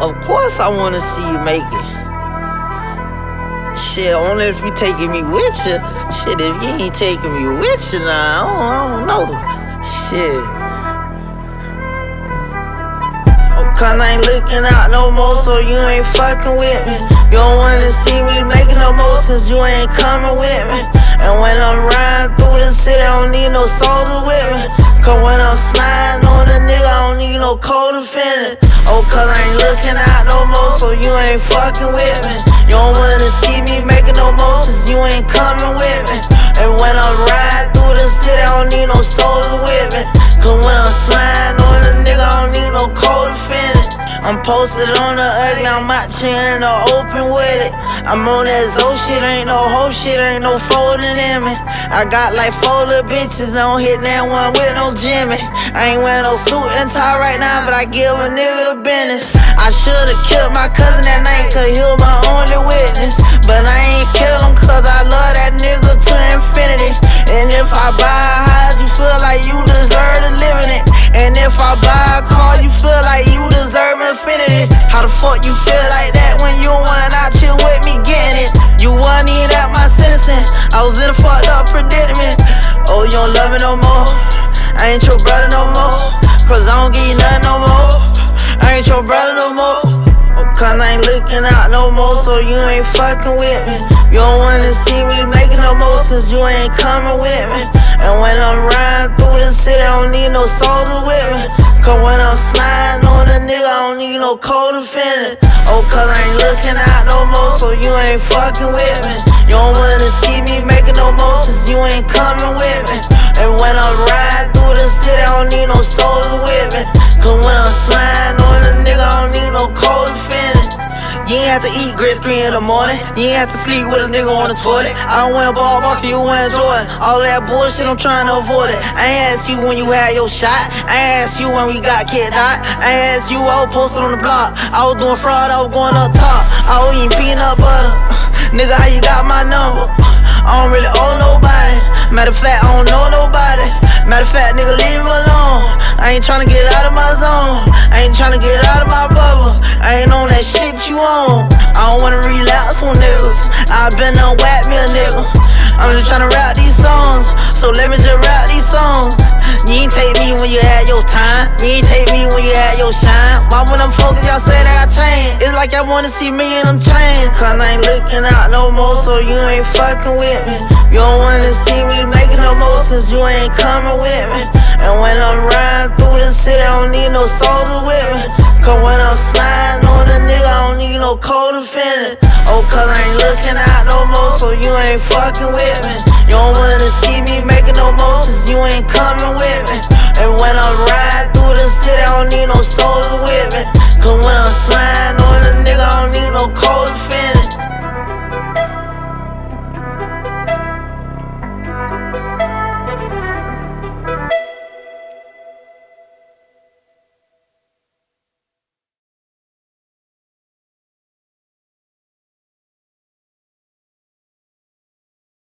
Of course I wanna see you make it. Shit, only if you taking me with you. Shit, if you ain't taking me with you, nah, I don't know. Shit. Oh, cause I ain't looking out no more, so you ain't fucking with me. You don't wanna see me making no more since you ain't coming with me. And when I'm riding through the city, I don't need no soldiers with me. Cause when I'm sliding on a nigga, I don't need no co-defendant. Oh, cause I ain't looking out no more, so you ain't fucking with me. You don't wanna see me making no more since you ain't coming with me. And when I'm riding through the city, I don't need no soldiers with me. Cause when I'm sliding on a nigga, I don't need no co-defendant. I'm posted on the ugly, I'm out here in the open with it. I'm on that Zo shit, ain't no hoe shit, ain't no folding in me. I got like 4 little bitches, I don't hit that one with no Jimmy. I ain't wearing no suit and tie right now, but I give a nigga the business. I should've killed my cousin that night, cause he was my only witness. But I ain't kill him cause I love that nigga to infinity. And if I buy a house, you feel like you deserve to live in it. And if I buy a car, you feel like you deserve infinity. How the fuck you feel like that when you weren't out here with me getting it? You wasn't even at my sentencing, I was in a fucked up predicament. Oh, you don't love me no more, I ain't your brother no more. Cause I don't give you nothing no more, I ain't your brother no more. Oh, cause I ain't looking out no more, so you ain't fucking with me. You don't wanna see me making no more since you ain't coming with me. And when I'm riding through the city, I don't need no soldiers with me. Cause when I'm sliding on a nigga, I don't need no co-defendant. Oh, cause I ain't looking out no more, so you ain't fucking with me. You don't wanna see me making no more since you ain't coming with me. And when I'm riding through the city, I don't need no soldiers with me. Cause when I'm sliding on a nigga, I don't need no co-defendant. You ain't have to eat grits 3 in the morning. You ain't have to sleep with a nigga on the toilet. I don't wear ball marker, you wear Jordan. All that bullshit, I'm trying to avoid it. I ain't asked you when you had your shot. I ain't asked you when we got kicked out. I ain't asked you, I was posted on the block. I was doing fraud, I was going up top. I was eating peanut butter. Nigga, how you got my number? I don't really owe nobody. Matter of fact, I don't know nobody. Matter of fact, nigga, leave me alone. I ain't tryna get out of my zone. I ain't tryna get out of my bubble. I ain't on that shit you on. I don't wanna relapse on niggas. I been done whack me a nigga. I'm just tryna rap these songs, so let me just rap these songs. You ain't take me when you had your time. You ain't take me when you had your shine. Why when I'm focused, y'all say that I changed? It's like y'all wanna see me in them chains. Cause I ain't looking out no more, so you ain't fucking with me. You don't wanna see me making no more since you ain't coming with me. And when I'm riding through the city, I don't need no soldiers with me. Cause when I'm sliding on a nigga, I don't need no co-defendant. Oh, cause I ain't looking out no more, so you ain't fucking with me. You don't wanna see me making no more since you ain't coming with me. And when I'm riding through the city, I don't need no soldiers with me. Cause when I'm sliding on a nigga, I don't need